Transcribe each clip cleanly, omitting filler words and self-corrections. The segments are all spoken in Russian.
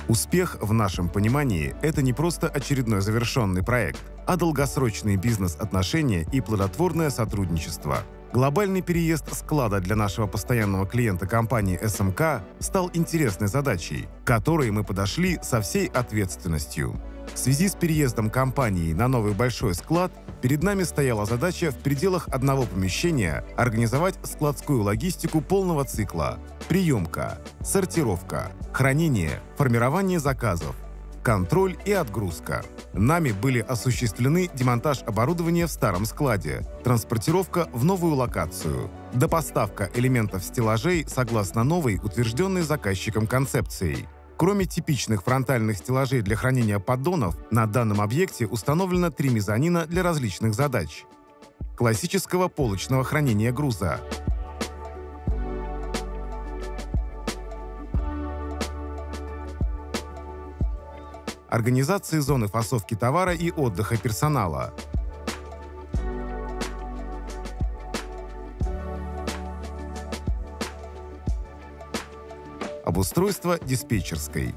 Успех в нашем понимании – это не просто очередной завершенный проект, а долгосрочные бизнес-отношения и плодотворное сотрудничество. Глобальный переезд склада для нашего постоянного клиента компании СМК стал интересной задачей, к которой мы подошли со всей ответственностью. В связи с переездом компании на новый большой склад перед нами стояла задача в пределах одного помещения организовать складскую логистику полного цикла: приемка, сортировка, хранение, формирование заказов, контроль и отгрузка. Нами были осуществлены демонтаж оборудования в старом складе, транспортировка в новую локацию, допоставка элементов стеллажей согласно новой, утвержденной заказчиком концепцией. Кроме типичных фронтальных стеллажей для хранения поддонов, на данном объекте установлено 3 мезонина для различных задач: классического полочного хранения груза, организации зоны фасовки товара и отдыха персонала, обустройство диспетчерской.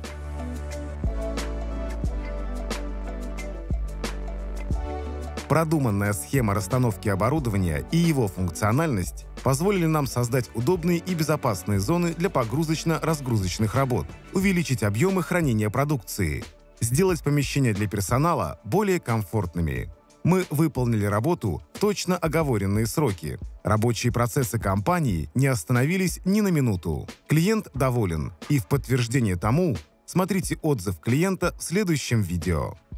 Продуманная схема расстановки оборудования и его функциональность позволили нам создать удобные и безопасные зоны для погрузочно-разгрузочных работ, увеличить объемы хранения продукции, сделать помещения для персонала более комфортными. Мы выполнили работу в точно оговоренные сроки. Рабочие процессы компании не остановились ни на минуту. Клиент доволен, и в подтверждение тому смотрите отзыв клиента в следующем видео.